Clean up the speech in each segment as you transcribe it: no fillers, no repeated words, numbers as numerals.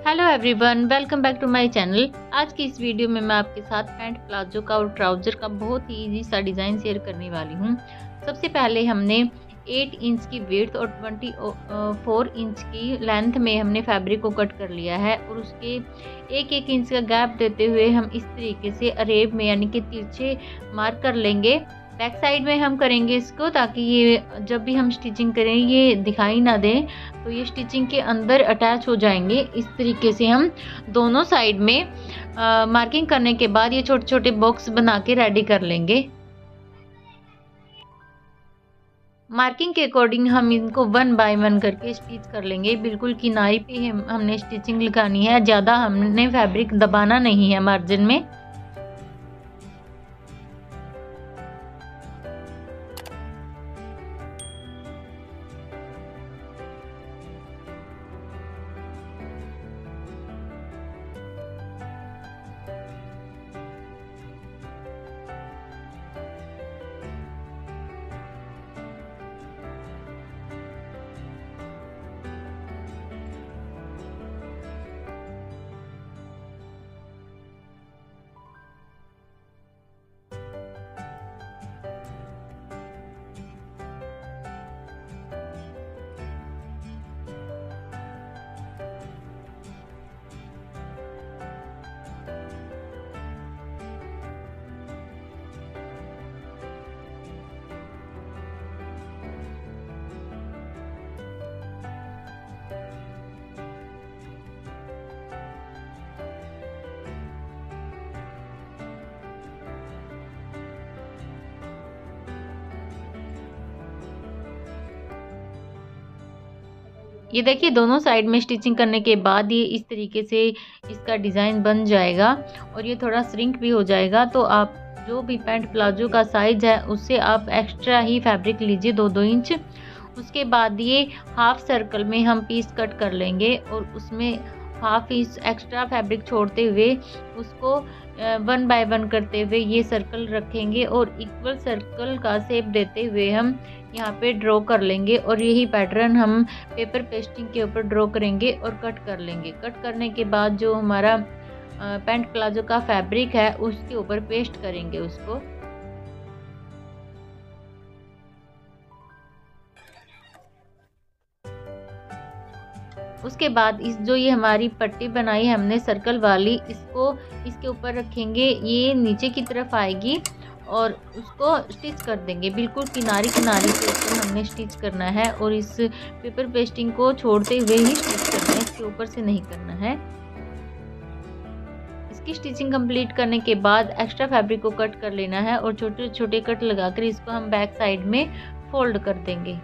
Hello everyone, welcome back to my channel. आज की इस वीडियो में मैं आपके साथ पैंट प्लाजो का और ट्राउज़र का बहुत ही इजी सा डिज़ाइन शेयर करने वाली हूँ। सबसे पहले हमने 8 इंच की विड्थ और 24 इंच की लेंथ में हमने फैब्रिक को कट कर लिया है और उसके एक इंच का गैप देते हुए हम इस तरीके से अरेब में यानी कि तिरछे मार्क कर लेंगे। बैक साइड में हम करेंगे इसको, ताकि ये जब भी हम स्टिचिंग करें ये दिखाई ना दें, तो ये स्टिचिंग के अंदर अटैच हो जाएंगे। इस तरीके से हम दोनों साइड में मार्किंग करने के बाद ये छोटे छोटे बॉक्स बना के रेडी कर लेंगे। मार्किंग के अकॉर्डिंग हम इनको 1 बाय 1 करके स्टिच कर लेंगे। बिल्कुल किनारी पे हमने स्टिचिंग लगानी है, ज़्यादा हमने फैब्रिक दबाना नहीं है मार्जिन में। ये देखिए, दोनों साइड में स्टिचिंग करने के बाद ये इस तरीके से इसका डिज़ाइन बन जाएगा और ये थोड़ा श्रिंक भी हो जाएगा। तो आप जो भी पैंट प्लाजो का साइज़ है उससे आप एक्स्ट्रा ही फैब्रिक लीजिए 2-2 इंच। उसके बाद ये हाफ सर्कल में हम पीस कट कर लेंगे और उसमें हाफ इंच एक्स्ट्रा फैब्रिक छोड़ते हुए उसको 1 बाय 1 करते हुए ये सर्कल रखेंगे और इक्वल सर्कल का शेप देते हुए हम यहाँ पे ड्रॉ कर लेंगे। और यही पैटर्न हम पेपर पेस्टिंग के ऊपर ड्रॉ करेंगे और कट कर लेंगे। कट करने के बाद जो हमारा पैंट प्लाजो का फैब्रिक है उसके ऊपर पेस्ट करेंगे उसको। उसके बाद इस जो ये हमारी पट्टी बनाई है हमने सर्कल वाली, इसको इसके ऊपर रखेंगे। ये नीचे की तरफ आएगी और उसको स्टिच कर देंगे। बिल्कुल किनारी किनारी के ऊपर हमने स्टिच करना है और इस पेपर पेस्टिंग को छोड़ते हुए ही स्टिच करना है, इसके ऊपर से नहीं करना है। इसकी स्टिचिंग कंप्लीट करने के बाद एक्स्ट्रा फैब्रिक को कट कर लेना है और छोटे छोटे कट लगाकर इसको हम बैक साइड में फोल्ड कर देंगे।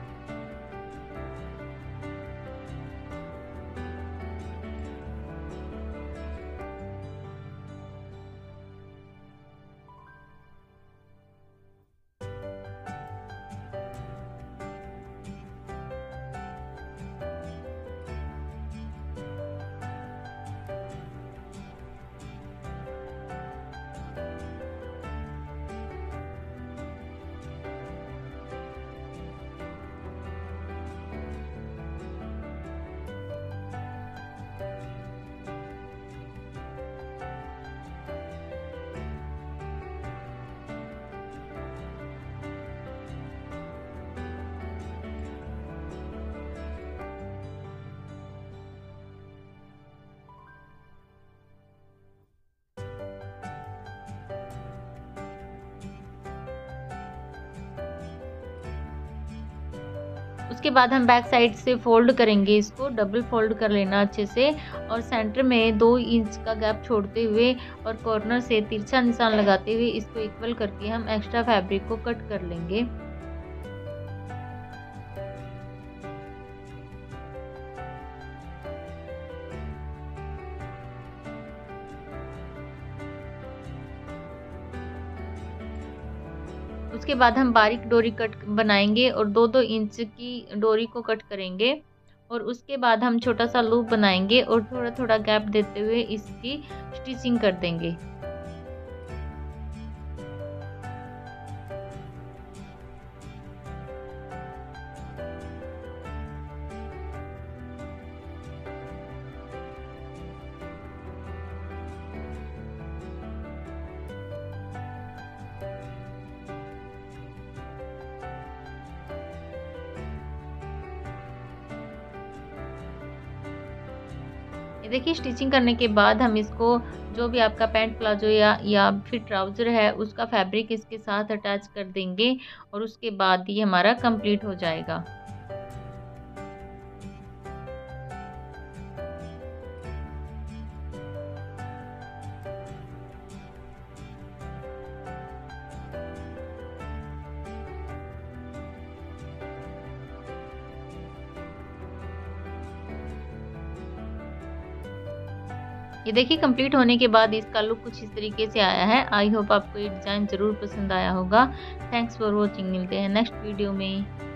उसके बाद हम बैक साइड से फोल्ड करेंगे, इसको डबल फोल्ड कर लेना अच्छे से और सेंटर में 2 इंच का गैप छोड़ते हुए और कॉर्नर से तिरछा निशान लगाते हुए इसको इक्वल करके हम एक्स्ट्रा फैब्रिक को कट कर लेंगे। उसके बाद हम बारीक डोरी कट बनाएंगे और 2-2 इंच की डोरी को कट करेंगे और उसके बाद हम छोटा सा लूप बनाएंगे और थोड़ा थोड़ा गैप देते हुए इसकी स्टिचिंग कर देंगे। ये देखिए स्टिचिंग करने के बाद हम इसको जो भी आपका पैंट प्लाजो या फिर ट्राउज़र है उसका फैब्रिक इसके साथ अटैच कर देंगे और उसके बाद ये हमारा कंप्लीट हो जाएगा। ये देखिए कंप्लीट होने के बाद इसका लुक कुछ इस तरीके से आया है। आई होप आपको ये डिज़ाइन ज़रूर पसंद आया होगा। Thanks for watching. मिलते हैं नेक्स्ट वीडियो में।